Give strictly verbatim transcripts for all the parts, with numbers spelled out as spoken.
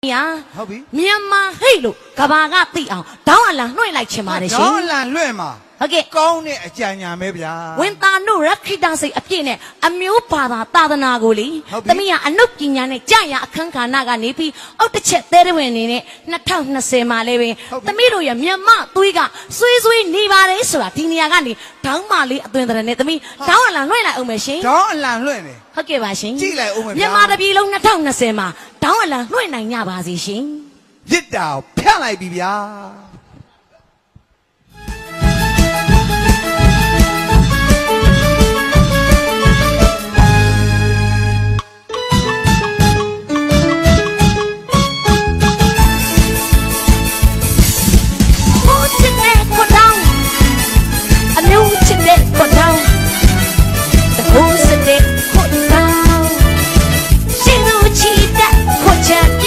呀，缅甸黑路，干巴个地啊，当然了，弄来吃嘛的行。 当然乱嘛。 OK。 讲呢，讲呀没别。 问大努热气当时阿片呢，阿苗巴达打的那个哩，他们呀阿努今年呢，讲呀看看那个那边，哦，这吃得的问题呢，那汤那什么嘞喂，他们都呀缅甸对个，所以所以你话的说啊，听你讲的，当嘛哩对的呢，他们当然了，乱来欧美行。 当然乱呢。 OK 吧行。 进来欧美。 缅甸的比龙那汤那什么，当然了，乱来伢巴子行。 一道偏来比比啊！ 我吃的可当，阿牛吃的可当，我吃的可当，心如期待可吃的。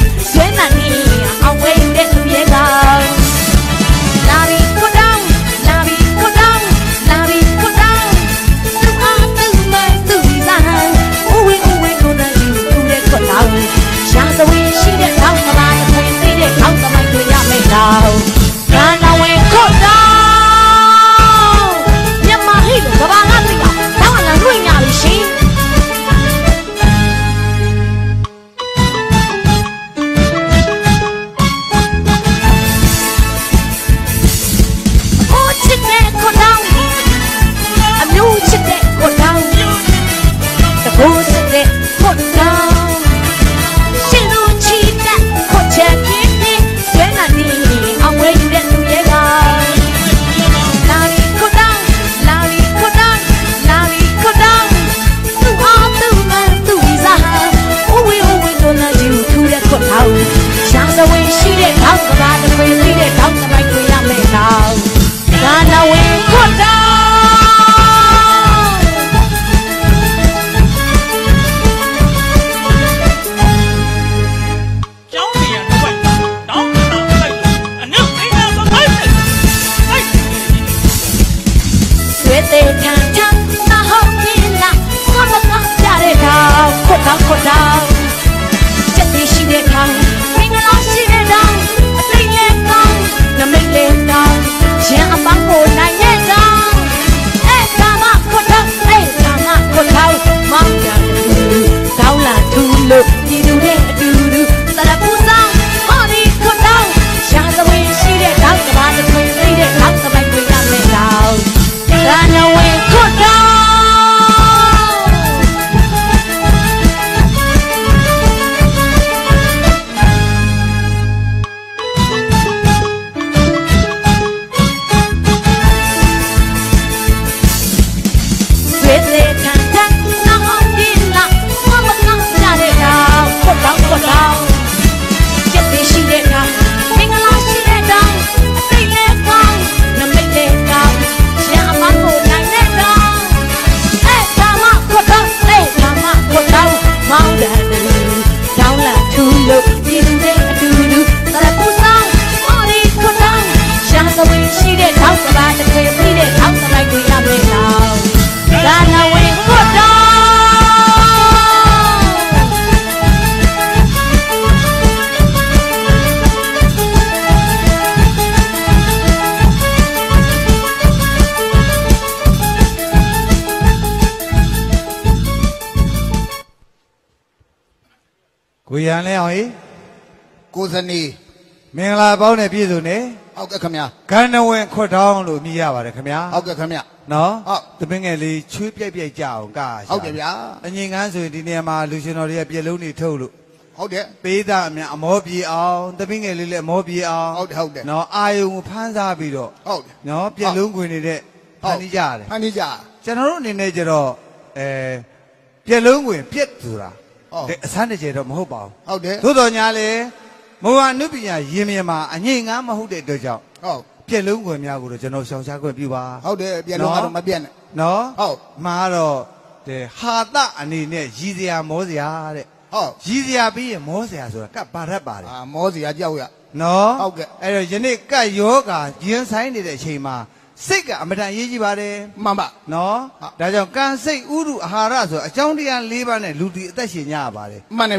ကိုရန်လဲအောင်ဟေးကိုစနီမင်္ဂလာပေါင်းနဲ့ပြည့်စုံနေဟုတ်ကဲ့ခင်ဗျာခန္ဓာဝင်ခွတ်တောင်းလို့မြည်ရပါတယ်ခင်ဗျာဟုတ်ကဲ့ခင်ဗျာနော်ဟုတ်တပင်းငယ်လေးချွေးပြိုက်ပြိုက်ကြအောင်ကားဟုတ်ကဲ့ဗျာအငင်ကန်းဆိုရင်ဒီနေရာမှာလူရှင်တော်တွေကပြက်လုံးတွေထုတ်လို့ဟုတ်တယ်ပေးသားအများအမောပြေအောင်တပင်းငယ်လေးလည်းအမောပြေအောင်ဟုတ်တယ်ဟုတ်တယ်နော်အာယုံဖမ်းစားပြီးတော့ဟုတ်တယ်နော်ပြက်လုံးခွင်နေတဲ့ဖန်တီးကြရတယ်ဖန်တီးကြကျွန်တော်တို့အနေနဲ့ကျတော့အဲပြက်လုံးခွင်ပြက်ဆိုတာဟုတ်အဆန်းတစ်ကျတော့မဟုတ်ပါဘူးဟုတ်တယ်သို့တော်ညာလေမဝနုပညာရင်မြင်မှာအငိမ့်ငန်းမဟုတ်တဲ့အတွက်ကြောင့်ဟုတ်ပြက်လုံးခွင်များကိုတော့ကျွန်တော်ရှောင်ရှားခွင့်ပြုပါဟုတ်တယ်ပြက်လုံးကတော့မပြက်နဲ့နော်ဟုတ်မှားတော့တဲ့ဟာတအနေနဲ့ရည်စရာမောစရာတဲ့ဟုတ်ရည်စရာပြီးရင်မောစရာဆိုတာကပ်ပါတတ်ပါတယ်အာမောစရာကြောက်ရနော်ဟုတ်ကဲ့အဲ့တော့ယနေ့ကပ်ယောဂါရင်ဆိုင်နေတဲ့အချိန်မှာစိတ်ကအမတန်ရေးကြည့်ပါတယ်မှန်ပါနော်ဟုတ်ဒါကြောင့်ကံစိတ်ဥရုအာဟာရဆိုအကြောင်းတရား၄ပါးနဲ့လူတီအသက်ရှင်ကြရပါတယ်မှန်တယ်ဗျာအ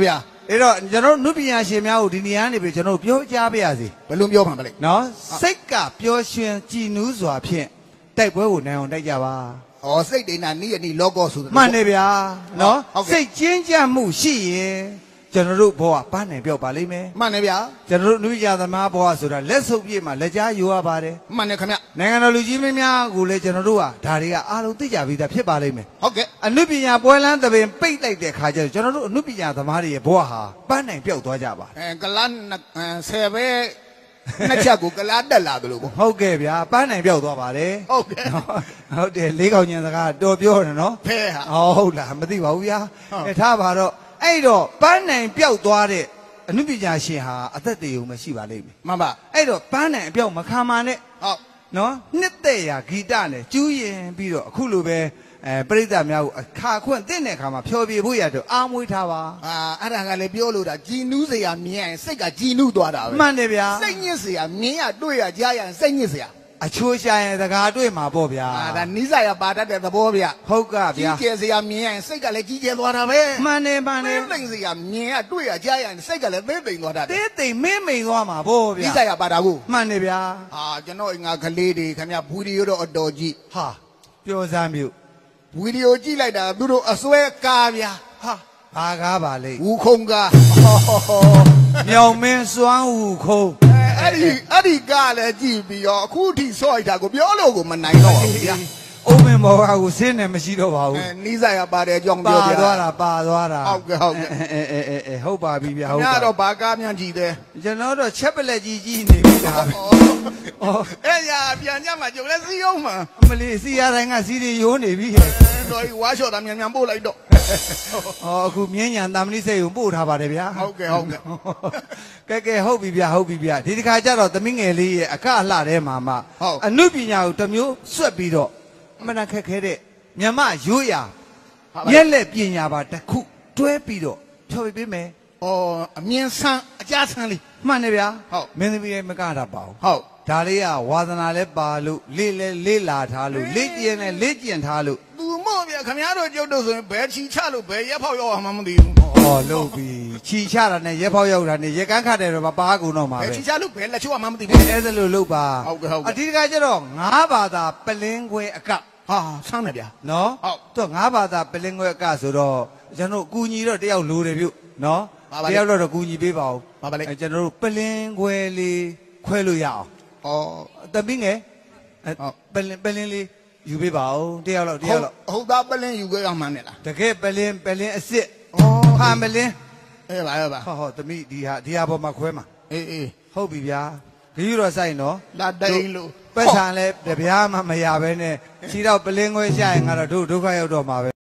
အဲ့တော့ကျွန်တော်နုပညာရှင်များကိုဒီနေရာနေပြီကျွန်တော်ပြောကြားပေးရစီဘယ်လိုပြောမှာမလဲနော်စိတ်ကပျော်ရွှင်ကြည်နူးစွာဖြင့်တိုက်ပွဲကိုနိုင်အောင်တိုက်ကြပါဩစိတ်ဒိနာနီးအနီးလောကောဆိုမှန်တယ်ဗျာနော်စိတ်ကျဉ်းကြပ်မှုရှိရင်ကျွန်တော်တို့ဘောကပန်းနိုင်ပြောက်ပါလိမ့်မယ်မှန်တယ်ဗျာကျွန်တော်တို့နုပညာသမားဘောကဆိုတာလက်ဆုပ်ပြည့်မှာလက်ကြားယူရပါတယ်မှန်တယ်ခင်ဗျနိုင်ငံတော်လူကြီးမင်းများကိုလည်းကျွန်တော်တို့ကဒါတွေကအားလုံးသိကြပြီးသားဖြစ်ပါလိမ့်မယ်ဟုတ်ကဲ့အနုပညာပွဲလန်းသဘင်ပိတ်လိုက်တဲ့ခါကျတော့ကျွန်တော်တို့အနုပညာသမားတွေရဲ့ဘဝဟာပန်းနိုင်ပြောက်သွားကြပါအဲကလန်းဆယ်ပဲနှစ်ချက်ကိုကလားတက်လာသလိုပေါ့ဟုတ်ကဲ့ဗျာပန်းနိုင်ပြောက်သွားပါတယ်ဟုတ်ကဲ့ဟုတ်တယ်လေးကောင်ညင်စကားတော်ပြောတယ်နော်ဖဲဟာဟုတ်လားမသိပါဘူးဗျာအဲထားပါတော့အဲ့တော့ပန်းနိုင်ပြောက်သွားတဲ့အနုပညာရှင်ဟာအသက်တည်ုံမရှိပါလိမ့်မယ်မှန်ပါအဲ့တော့ပန်းနိုင်အပြောက်မခံပါနဲ့ဟုတ်နော်နှစ်သက်ရာဂီတနဲ့ကျူးရင်ပြီးတော့အခုလိုပဲအဲပရိသတ်များကိုအခါခွင့်တင့်တဲ့အခါမှာဖျော်ပြဖို့ရတော့အားမွေးထားပါအာအဲ့ဒါကလည်းပြောလို့တာကြည်နူးစရာမြင်ရင်စိတ်ကကြည်နူးသွားတာပဲမှန်တယ်ဗျာစိတ်ညစ်စရာမြင်ရတွေ့ရကြားရစိတ်ညစ်စရာအချိုးရှာရင်စကားတွေ့မှာပေါ့ဗျာအာဒါနိစ္စရပါတတ်တဲ့သဘောဗျဟုတ်ကကြီးဗျာကျယ်စရာမြင်ရင်စိတ်ကလည်းကြီးကျယ်သွားတာပဲမှန်တယ်မှန်တယ်သိမ့်စရာမြင်ရတွေ့ရကြားရစိတ်ကလည်းသိမ့်သိမ့်သွားတာတေးသိမ်မင်းမိန်သွားမှာပေါ့ဗျာနိစ္စရပါတာကိုမှန်တယ်ဗျာအာကျွန်တော်ငါကလေးတွေခင်ဗျဗီဒီယိုတော့အတော်ကြီးဟာပြောစမ်းမြို့ဗီဒီယိုကြည့်လိုက်တာသူတို့အစွဲကားဗျာဟာဘာကားပါလိမ့်ဝူခုံကားမြောင်မင်းစွမ်းဟူခုံးအဲ့ဒီအဲ့ဒီကားလည်းကြည့်ပြီးတော့အခုထိဆော့လိုက်တာကိုပြောလို့ကိုမနိုင်တော့ဘူးဗျာအုံးမင်းဘောကကိုစင်းနေမရှိတော့ပါဘူးအဲနိစ္စရပါတဲ့အကြောင်းပါပြောပြသွားတာပါသွားတာဟုတ်ကဲ့ဟုတ်ကဲ့အဲအဲအဲအဲဟုတ်ပါပြီဗျာဟုတ်ညပါတော့ဘာကားများကြည့်တယ်ကျွန်တော်တော့ချက်ပလက်ကြီးကြီးနေပြီဒါပဲဩအဲ့ရပြန်ကြမှာကျုပ်လည်းစီးအောင်မှာအမလေးစီရတိုင်းကစီတွေရိုးနေပြီတော်ဝါချော်တာမြန်မြန်ပို့လိုက်တော့ဟောအခုမြင်းညာတာမဏိစိတ်ကိုပို့ထားပါတယ်ဗျာဟုတ်ကဲ့ဟုတ်ကဲ့ကဲကဲဟုတ်ပြီဗျာဟုတ်ပြီဗျာဒီတစ်ခါကျတော့သမီးငယ်လေးရဲ့အခအလှထဲမှာမှအနုပညာကိုတစ်မျိုးဆွတ်ပြီးတော့အမှန်တခက်ခဲတဲ့မြမရိုးရာရက်လက်ပညာပါတစ်ခုတွဲပြီးတော့ဖြောပြပေးမယ်ဩအမြင်ဆန်းအကြဆန်းလေးမှန်တယ်ဗျာဟုတ်မင်းသမီးရဲ့မကတာပါဘူးဟုတ်ဒါလေးကဝါသနာလဲပါလို့လေးလဲလေးလာထားလို့လေးကျင်လဲလေးကျင်ထားလို့သူမော့ဗျာခင်ဗျားတို့ကျုပ်တို့ဆိုရင်ဘယ်ချီချလို့ဘယ်ရက်ဖောက်ရောက်မှမသိဘူးဟောလို့ပြီခြီချတာနဲ့ရက်ဖောက်ရောက်တာနဲ့ရက်ကန်းခတ်တယ်တော့မပါကုန်တော့မှာဘယ်ပဲချီချလို့ဘယ်လက်ချိုးမှမသိဘူးအဲ့ဒါလို့လုပ်ပါဟုတ်ကဲ့ဟုတ်ကဲ့အဒီတကကျတော့ငါးဘာသာပလင်းခွဲအကဟာဆန်းတယ်ဗျာနော်ဟုတ်သူကငါးဘာသာပလင်းခွဲအကဆိုတော့ကျွန်တော်ကူညီတော့တယောက်လိုတယ်ပြုနော်ပါပါလေတယောက်တော့ကူညီပေးပါဦးပါပါလေအဲကျွန်တော်တို့ပလင်းခွဲလေးခွဲလို့ရအောင်ဩတပင်းငယ်အဲဟုတ်ပလင်းပလင်းလေးယူပေးပါဦးတယောက်လောက်တယောက်လောက်ဟုတ်သားပလင်းယူခဲ့အောင်မှန်းနေလားတကယ်ပလင်းပလင်းအစ်စ်ဩဖာမလင်းအေးပါအေးပါဟောဟောသမီးဒီဟာဒီဟာပေါ်မှာခွဲမှာအေးအေးဟုတ်ပြီဗျာခရီးတော့ဆိုင်နော်လာတိန်လို့ပတ်ဆံလဲတပြားမှမရဘဲနဲ့ခြေတော့ပလင်းခွဲရှာရင်ကတော့တို့ဒုက္ခရောက်တော့မှာပဲ